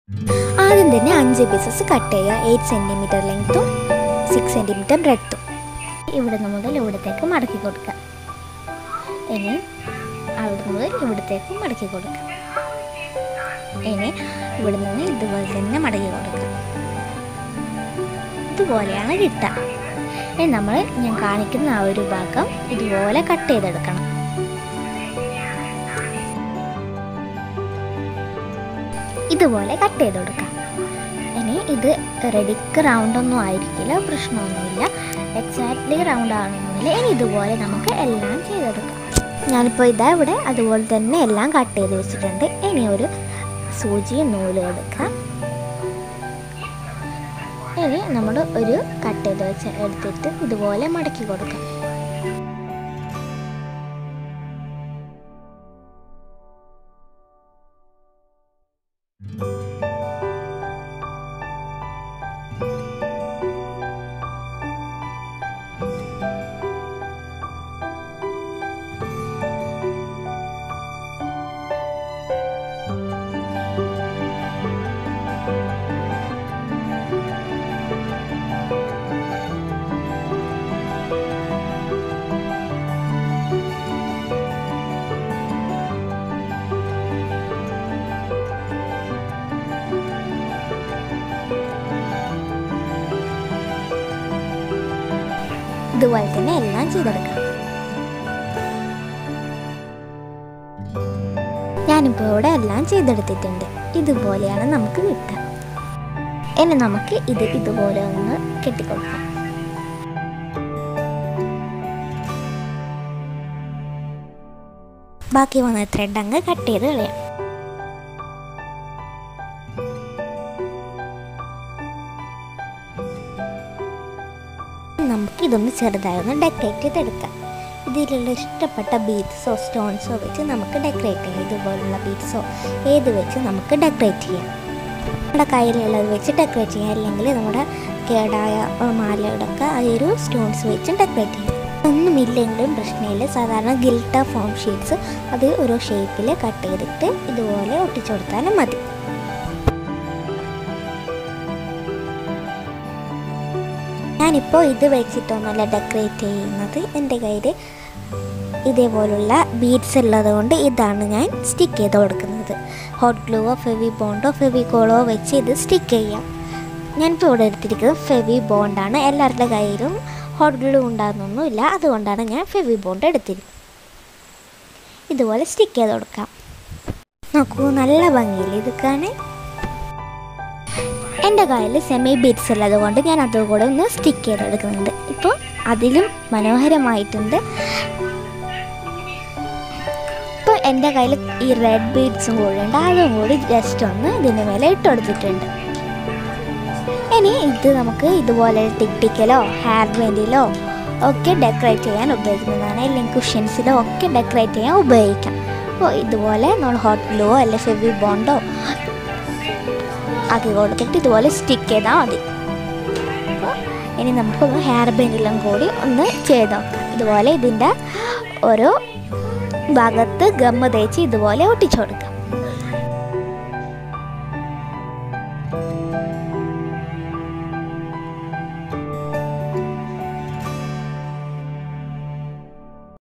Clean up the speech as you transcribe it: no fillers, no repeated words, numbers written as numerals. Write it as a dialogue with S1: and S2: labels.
S1: ആദ്യം തന്നെ 5 pieces cut ചെയ്യുക. 8 സെൻറ്റിമീറ്റർ ലെങ്ത്തും 6 സെൻറ്റിമീറ്റർ ബ്രെഡ്ത്തും. ഇവിടെ മുതൽ ഇവിടത്തേക്ക് മടക്കി കൊടുക്കുക. ഇനി അവിടെ മുതൽ ഇവിടത്തേക്ക് മടക്കി കൊടുക്കുക. ഇനി ഇവിടെ നിന്ന് ഇതുപോലെ തന്നെ മടക്കി കൊടുക്കുക. ഇതുപോലെയാണ് കിട്ടുക. ഇനി ഞാൻ കാണിക്കുന്ന ആ ഒരു ഭാഗം ഇതുപോലെ കട്ട് ചെയ്തെടുക്കണം. ഇതുപോലെ കട്ട് ചെയ്ത് കൊടുക്കാം. ഇനി ഇത് റെഡിക്ക് റൗണ്ടൊന്നും ആയിരിക്കില്ല, പ്രശ്നമൊന്നുമില്ല. എക്സാക്ട്ലി റൗണ്ട് ആവണമെന്നില്ല. ഇനി ഇതുപോലെ നമുക്ക് എല്ലാം ചെയ്തെടുക്കാം. ഞാനിപ്പോൾ ഇവിടെ അതുപോലെ തന്നെ എല്ലാം കട്ട് ചെയ്ത് വെച്ചിട്ടുണ്ട്. ഇനി ഒരു സൂചിയും നൂലും എടുക്കാം. ഇനി നമ്മൾ ഒരു കട്ട് ചെയ്ത് എടുത്തിട്ട് ഇതുപോലെ മടക്കി കൊടുക്കാം. ഇതുപോലെ തന്നെ എല്ലാം ചെയ്തെടുക്കാം. ഞാനിപ്പോൾ ഇവിടെ എല്ലാം ചെയ്തെടുത്തിട്ടുണ്ട്. ഇതുപോലെയാണ് നമുക്ക് കിട്ടുക. ഇനി നമുക്ക് ഇതുപോലെ ഒന്ന് കെട്ടിക്കൊടുക്കാം. ബാക്കി വന്ന ത്രെഡ് അങ്ങ് കട്ട് ചെയ്ത് കളയാം. നമുക്കിതൊന്ന് ചെറുതായി ഒന്ന് ഡെക്കറേറ്റ് ചെയ്തെടുക്കാം. ഇതിലുള്ള ഇഷ്ടപ്പെട്ട ബീഡ്സോ സ്റ്റോൺസോ വെച്ച് നമുക്ക് ഡെക്കറേറ്റ് ചെയ്യാം. ഇതുപോലുള്ള ബീഡ്സോ ഏത് വെച്ച് നമുക്ക് ഡെക്കറേറ്റ് ചെയ്യാം. നമ്മുടെ കയ്യിലുള്ളത് വെച്ച് ഡെക്കറേറ്റ് ചെയ്യാം. അല്ലെങ്കിൽ നമ്മുടെ കേടായ മാലയോടൊക്കെ ആ ഒരു സ്റ്റോൺസ് വെച്ച് ഡെക്കറേറ്റ് ചെയ്യാം. ഒന്നുമില്ലെങ്കിലും പ്രശ്നമില്ല. സാധാരണ ഗിൽട്ടർ ഫോം ഷീറ്റ്സ് അത് ഓരോ ഷേപ്പിൽ കട്ട് ചെയ്തിട്ട് ഇതുപോലെ ഒട്ടിച്ചു കൊടുത്താലും മതി. ഞാനിപ്പോൾ ഇത് വെച്ചിട്ടൊന്നുമല്ല ഡെക്കറേറ്റ് ചെയ്യുന്നത്. എൻ്റെ കയ്യിൽ ഇതേപോലുള്ള ബീഡ്സ് ഉള്ളത് കൊണ്ട് ഇതാണ് ഞാൻ സ്റ്റിക്ക് ചെയ്ത് കൊടുക്കുന്നത്. ഹോട്ട് ഗ്ലൂവോ ഫെവി ബോണ്ടോ ഫെവിക്കോളോ വെച്ച് ഇത് സ്റ്റിക്ക് ചെയ്യാം. ഞാനിപ്പോൾ ഇവിടെ എടുത്തിരിക്കുന്നത് ഫെവി ബോണ്ടാണ്. എല്ലാവരുടെ കയ്യിലും ഹോട്ട് ഗ്ലൂ ഉണ്ടാകുന്നൊന്നുമില്ല, അതുകൊണ്ടാണ് ഞാൻ ഫെവി ബോണ്ട് എടുത്തിരിക്കുന്നത്. ഇതുപോലെ സ്റ്റിക്ക് ചെയ്ത് കൊടുക്കാം. നോക്കൂ, നല്ല ഭംഗിയില്ല ഇത് കാണാൻ. എൻ്റെ കയ്യിൽ സെമി ബീഡ്സ് ഉള്ളത് കൊണ്ട് ഞാൻ അതുകൂടെ ഒന്ന് സ്റ്റിക്ക് ചെയ്തെടുക്കുന്നുണ്ട്. ഇപ്പോൾ അതിലും മനോഹരമായിട്ടുണ്ട്. ഇപ്പോൾ എൻ്റെ കയ്യിൽ ഈ റെഡ് ബീഡ്സും കൂടി ഉണ്ട്. അതും കൂടി ജസ്റ്റ് ഒന്ന് ഇതിന് മേലെ ഇട്ട് കൊടുത്തിട്ടുണ്ട്. ഇനി ഇത് നമുക്ക് ഇതുപോലെ ടിക്കലോ ഹെയർ ബാൻഡിലോ ഒക്കെ ഡെക്കറേറ്റ് ചെയ്യാൻ ഉപയോഗിക്കുന്നതാണ്. അല്ലെങ്കിൽ കുഷ്യൻസിലോ ഒക്കെ ഡെക്കറേറ്റ് ചെയ്യാൻ ഉപയോഗിക്കാം. അപ്പോൾ ഇതുപോലെ നമ്മൾ ഹോട്ട് ഗ്ലൂവോ അല്ലെങ്കിൽ ഫെവി ബോണ്ടോ ആക്കി കൊടുത്തിട്ട് ഇതുപോലെ സ്റ്റിക്ക് ചെയ്താൽ മതി. അപ്പോൾ ഇനി നമുക്കൊന്ന് ഹെയർ ബാൻഡിലും കൂടി ഒന്ന് ചെയ്ത് നോക്കാം. ഇതുപോലെ ഇതിൻ്റെ ഓരോ ഭാഗത്ത് ഗമ്മ് തേച്ച് ഇതുപോലെ ഒട്ടിച്ചു കൊടുക്കാം.